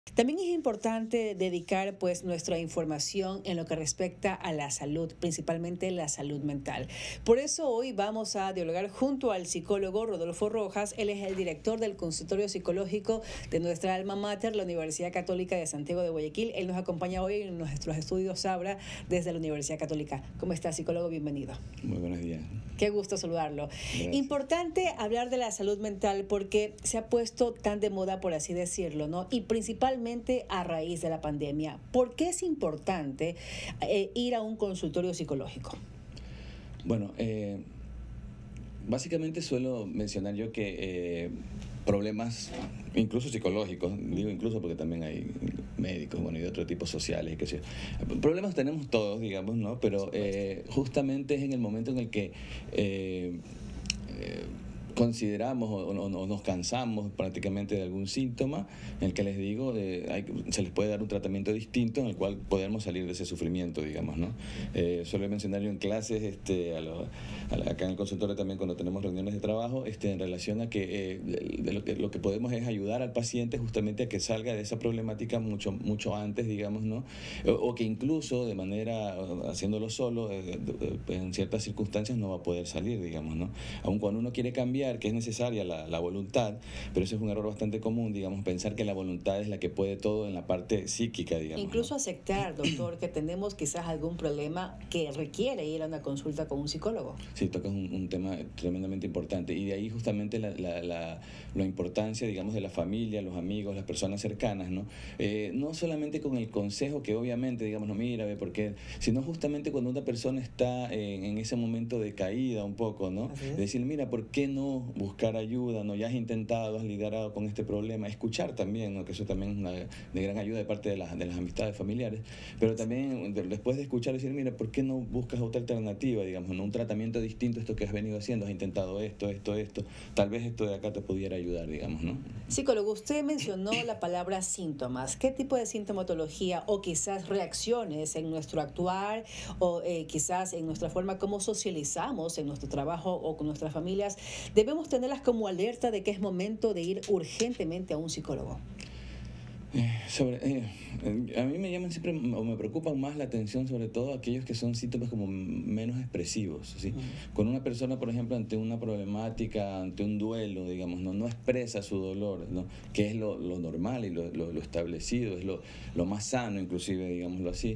También es importante dedicar pues nuestra información en lo que respecta a la salud, principalmente la salud mental. Por eso hoy vamos a dialogar junto al psicólogo Rodolfo Rojas. Él es el director del consultorio psicológico de nuestra alma mater, la Universidad Católica de Santiago de Guayaquil. Él nos acompaña hoy en nuestros estudios Sabra desde la Universidad Católica. ¿Cómo está, psicólogo? Bienvenido. Muy buenos días. Qué gusto saludarlo. Gracias. Importante hablar de la salud mental porque se ha puesto tan de moda, por así decirlo, ¿no? Y principalmente a raíz de la pandemia. ¿Por qué es importante ir a un consultorio psicológico? Bueno, básicamente suelo mencionar yo que problemas, incluso psicológicos, digo incluso porque también hay médicos, bueno, y de otro tipo sociales, y qué sé yo. Problemas tenemos todos, digamos, ¿no? Pero justamente es en el momento en el que consideramos o nos cansamos prácticamente de algún síntoma en el que les digo se les puede dar un tratamiento distinto en el cual podemos salir de ese sufrimiento, digamos, ¿no? Suelo mencionar yo en clases acá en el consultorio también cuando tenemos reuniones de trabajo en relación a que lo que podemos es ayudar al paciente justamente a que salga de esa problemática mucho antes, digamos, ¿no? O que incluso de manera haciéndolo solo en ciertas circunstancias no va a poder salir, digamos, ¿no? Aun cuando uno quiere cambiar, que es necesaria la voluntad, pero eso es un error bastante común, digamos, pensar que la voluntad es la que puede todo en la parte psíquica, digamos. Incluso ¿no? aceptar, doctor, que tenemos quizás algún problema que requiere ir a una consulta con un psicólogo. Sí, tocas un tema tremendamente importante y de ahí justamente la importancia, digamos, de la familia, los amigos, las personas cercanas, ¿no? No solamente con el consejo que obviamente, digamos, no mira, ve por qué, sino justamente cuando una persona está en ese momento de caída un poco, ¿no? Decir, mira, ¿por qué no buscar ayuda? ¿No? Ya has intentado, has lidiado con este problema, escuchar también, ¿no? Que eso también es una de gran ayuda de parte de las amistades familiares, pero también después de escuchar decir, mira, ¿por qué no buscas otra alternativa, digamos, ¿no? Un tratamiento distinto a esto que has venido haciendo, has intentado esto, tal vez esto de acá te pudiera ayudar, digamos, ¿no? Psicólogo, usted mencionó la palabra síntomas. ¿Qué tipo de sintomatología o quizás reacciones en nuestro actuar o quizás en nuestra forma como socializamos en nuestro trabajo o con nuestras familias debemos tenerlas como alerta de que es momento de ir urgentemente a un psicólogo? A mí me llaman siempre o me preocupan más la atención sobre todo aquellos que son síntomas como menos expresivos, ¿sí? Cuando una persona, por ejemplo, ante una problemática, ante un duelo, digamos, no expresa su dolor, ¿no? Que es lo normal y lo establecido, es lo más sano inclusive, digámoslo así.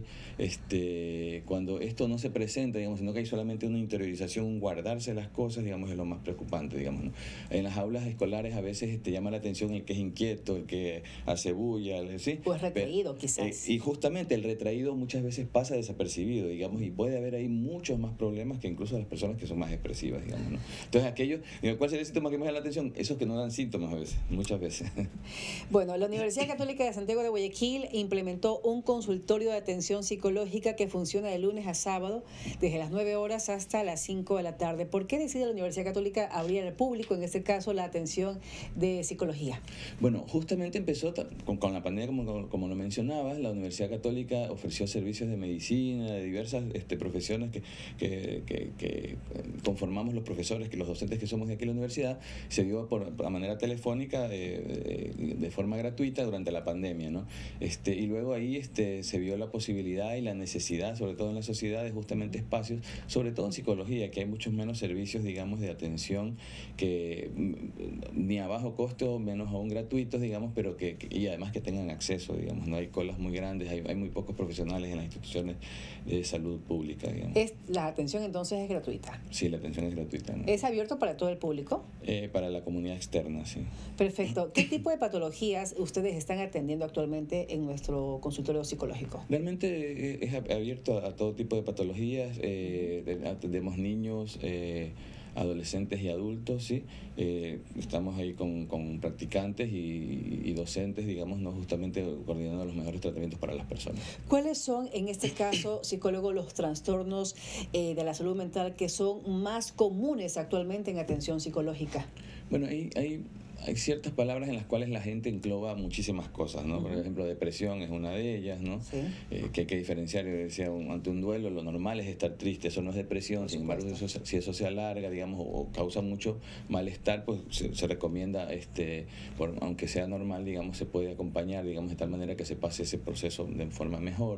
Cuando esto no se presenta, digamos, sino que hay solamente una interiorización, un guardarse las cosas, digamos, es lo más preocupante, digamos, ¿no? En las aulas escolares a veces llama la atención el que es inquieto, el que hace bulla, ¿sí? Pues retraído, quizás. Y justamente el retraído muchas veces pasa desapercibido, digamos, y puede haber ahí muchos más problemas que incluso las personas que son más expresivas, digamos, ¿no? Entonces, ¿cuál sería el síntoma que me da la atención? Esos que no dan síntomas a veces, muchas veces. Bueno, la Universidad Católica de Santiago de Guayaquil implementó un consultorio de atención psicológica que funciona de lunes a sábado, desde las 9 horas hasta las 5 de la tarde. ¿Por qué decide la Universidad Católica abrir al público, en este caso, la atención de psicología? Bueno, justamente empezó con la pandemia, como lo mencionabas, la Universidad Católica ofreció servicios de medicina, de diversas profesiones que conformamos los profesores, que los docentes que somos de aquí en la universidad, se dio a manera telefónica, de forma gratuita durante la pandemia, ¿no? Y luego ahí se vio la posibilidad y la necesidad, sobre todo en la sociedad, de justamente espacios, sobre todo en psicología, que hay muchos menos servicios, digamos, de atención que ni a bajo costo, menos aún gratuitos, digamos, pero y además que tengan acceso, digamos, no hay colas muy grandes, hay muy pocos profesionales en las instituciones de salud pública, digamos. La atención entonces es gratuita. Sí, la atención es gratuita, ¿no? ¿Es abierto para todo el público? Para la comunidad externa, sí. Perfecto. ¿Qué tipo de patologías ustedes están atendiendo actualmente en nuestro consultorio psicológico? Realmente es abierto a todo tipo de patologías, atendemos niños, adolescentes y adultos, ¿sí? Estamos ahí con practicantes y docentes, digamos, ¿no? Justamente coordinando los mejores tratamientos para las personas. ¿Cuáles son, en este caso, psicólogo, los trastornos de la salud mental que son más comunes actualmente en atención psicológica? Bueno, hay hay ciertas palabras en las cuales la gente engloba muchísimas cosas, ¿no? Por ejemplo, depresión es una de ellas, ¿no? Sí. Que hay que diferenciar. Yo decía, ante un duelo lo normal es estar triste, eso no es depresión. Sin embargo, si eso se alarga, digamos, o causa mucho malestar, pues se recomienda, aunque sea normal, digamos, se puede acompañar, digamos, de tal manera que se pase ese proceso de forma mejor.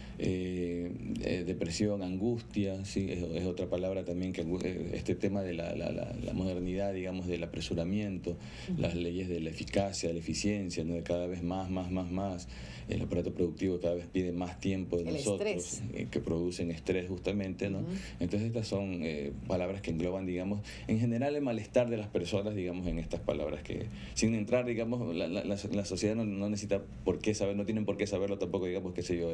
Depresión, angustia, sí, es otra palabra también, que este tema de la modernidad, digamos, del apresuramiento, las leyes de la eficacia, de la eficiencia, ¿no? De cada vez más, el aparato productivo cada vez pide más tiempo de nosotros, que producen estrés justamente, ¿no? Entonces estas son palabras que engloban, digamos, en general el malestar de las personas, digamos, en estas palabras que, sin entrar, digamos, la sociedad no necesita por qué saber, no tienen por qué saberlo tampoco, digamos, qué sé yo,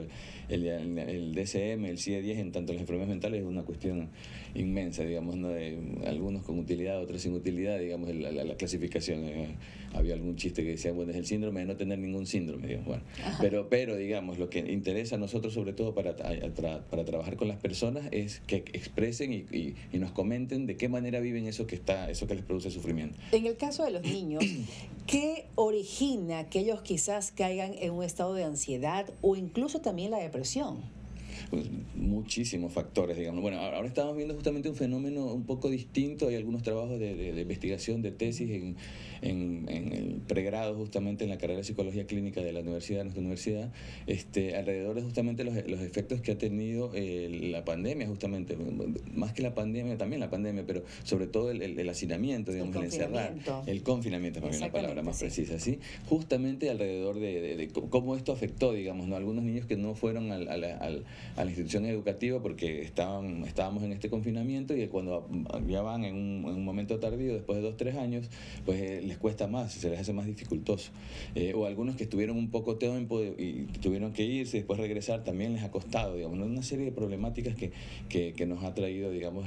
el DSM, el CIE-10, en tanto las enfermedades mentales, es una cuestión inmensa, digamos, ¿no? Algunos con utilidad, otros sin utilidad, digamos, la clasificación. Había algún chiste que decía, bueno, es el síndrome de no tener ningún síndrome, digamos, bueno. Pero, digamos, lo que interesa a nosotros, sobre todo para trabajar con las personas, es que expresen y nos comenten de qué manera viven eso que les produce sufrimiento. En el caso de los niños, ¿qué origina que ellos quizás caigan en un estado de ansiedad o incluso también la depresión? Pues muchísimos factores, digamos. Bueno, ahora estamos viendo justamente un fenómeno un poco distinto. Hay algunos trabajos de investigación, de tesis en el pregrado, justamente en la carrera de Psicología Clínica de nuestra universidad, alrededor de justamente los efectos que ha tenido la pandemia, justamente, más que la pandemia, también la pandemia, pero sobre todo el hacinamiento, digamos, el encerrar, el confinamiento, es la palabra más precisa, ¿sí? Justamente alrededor de cómo esto afectó, digamos, ¿no? Algunos niños que no fueron a la institución educativa porque estábamos en este confinamiento, y cuando ya van en un momento tardío, después de 2-3 años, pues les cuesta más, se les hace más dificultoso. O algunos que estuvieron un poco tiempo y tuvieron que irse y después regresar, también les ha costado, digamos, una serie de problemáticas que nos ha traído, digamos,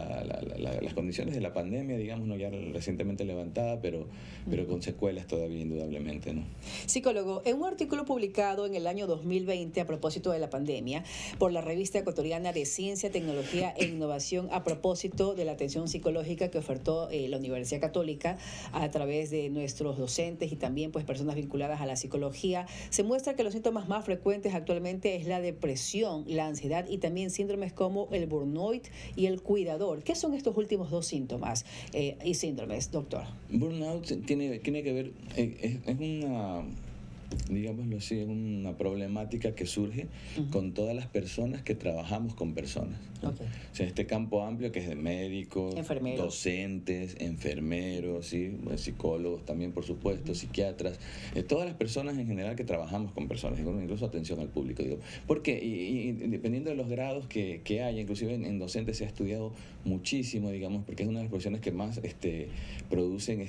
las condiciones de la pandemia, digamos, ¿no? Ya recientemente levantada, pero con secuelas todavía, indudablemente, ¿no? Psicólogo, en un artículo publicado en el año 2020 a propósito de la pandemia por la revista ecuatoriana de Ciencia, Tecnología e Innovación, a propósito de la atención psicológica que ofertó la Universidad Católica a través de nuestros docentes y también pues personas vinculadas a la psicología, se muestra que los síntomas más frecuentes actualmente es la depresión, la ansiedad y también síndromes como el burnout y el cuidador. ¿Qué son estos últimos dos síntomas y síndromes, doctor? Burnout tiene que ver, es una, digámoslo así, es una problemática que surge con todas las personas que trabajamos con personas, ¿no? O sea, este campo amplio que es de médicos, docentes, enfermeros, ¿sí? Psicólogos también, por supuesto, psiquiatras, todas las personas en general que trabajamos con personas, incluso atención al público, digo. ¿Por qué? Y dependiendo de los grados que haya, inclusive en docentes se ha estudiado muchísimo, digamos, porque es una de las profesiones que más producen,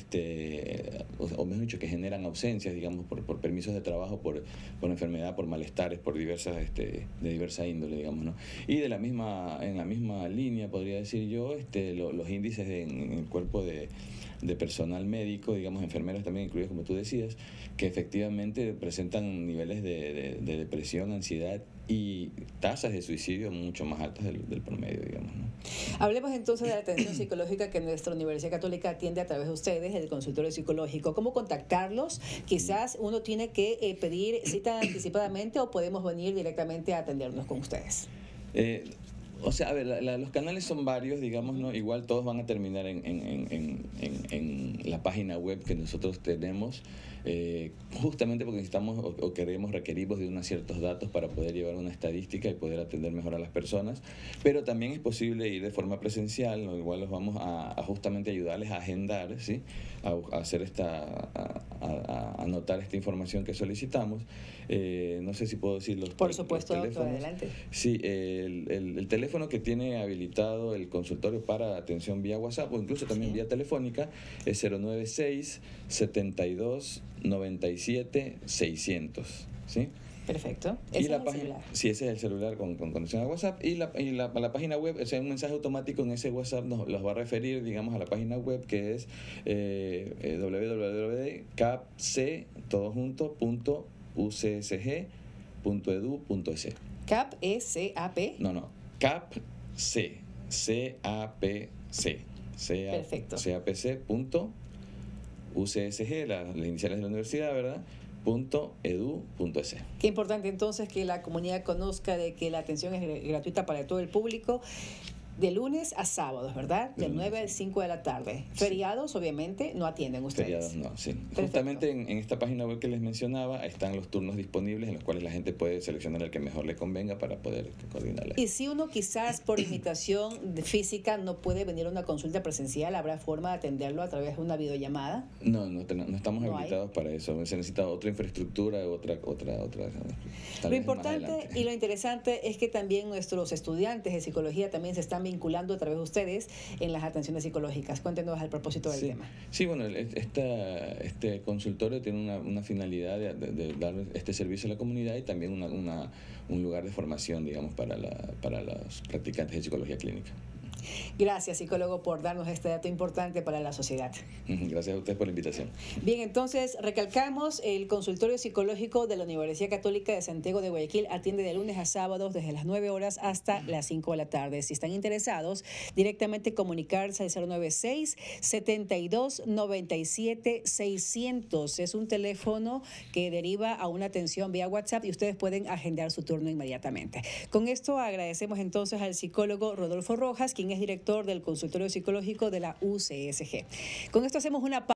o mejor dicho, que generan ausencias, digamos, por permisos de trabajo, por enfermedad, por malestares, por diversas, de diversa índole, digamos, ¿no? Y en la misma línea, podría decir yo, los índices en el cuerpo de personal médico, digamos, enfermeros también incluidos, como tú decías, que efectivamente presentan niveles de depresión, ansiedad y tasas de suicidio mucho más altas del promedio, digamos, ¿no? Hablemos entonces de la atención psicológica que nuestra Universidad Católica atiende a través de ustedes, el consultorio psicológico. ¿Cómo contactarlos? Quizás uno tiene que pedir cita anticipadamente o podemos venir directamente a atendernos con ustedes. O sea, a ver, los canales son varios, digamos, ¿no? Igual todos van a terminar en la página web que nosotros tenemos, justamente porque necesitamos requerimos de unos ciertos datos para poder llevar una estadística y poder atender mejor a las personas, pero también es posible ir de forma presencial, ¿no? Igual los vamos a justamente ayudarles a agendar, ¿sí? A hacer a anotar esta información que solicitamos. No sé si puedo decir los Por supuesto, los teléfonos. doctor, adelante. Sí, el teléfono que tiene habilitado el consultorio para atención vía WhatsApp o incluso también vía telefónica es 096-7297-600, ¿sí? Perfecto. Y la página, sí, ese es el celular con conexión a WhatsApp. Y la página web, o sea, un mensaje automático en ese WhatsApp los va a referir, digamos, a la página web que es www.capc.ucsg.edu.es. CAP es C-A-P. No, CAPC, C-A-P-C. Perfecto. CAPC.ucsg.edu.es. UCSG, las iniciales de la universidad, ¿verdad? .edu.es. Qué importante entonces que la comunidad conozca de que la atención es gratuita para todo el público. De lunes a sábados, ¿verdad? De 9 a 5 de la tarde. Feriados, obviamente, no atienden ustedes. Feriados no, sí. Perfecto. Justamente en esta página web que les mencionaba están los turnos disponibles en los cuales la gente puede seleccionar el que mejor le convenga para poder coordinarla. Y si uno quizás por limitación física no puede venir a una consulta presencial, ¿habrá forma de atenderlo a través de una videollamada? No estamos habilitados para eso. Se necesita otra infraestructura, otra. Lo importante y lo interesante es que también nuestros estudiantes de psicología también se están vinculando a través de ustedes en las atenciones psicológicas. Cuéntenos al propósito del tema. Sí, bueno, este consultorio tiene una finalidad de dar este servicio a la comunidad y también un lugar de formación, digamos, para los practicantes de psicología clínica. Gracias, psicólogo, por darnos este dato importante para la sociedad. Gracias a ustedes por la invitación. Bien, entonces recalcamos, el consultorio psicológico de la Universidad Católica de Santiago de Guayaquil atiende de lunes a sábados desde las 9 horas hasta las 5 de la tarde. Si están interesados, directamente comunicarse al 096-7297-600. Es un teléfono que deriva a una atención vía WhatsApp y ustedes pueden agendar su turno inmediatamente. Con esto agradecemos entonces al psicólogo Rodolfo Rojas, quien es director del consultorio psicológico de la UCSG. Con esto hacemos una pausa.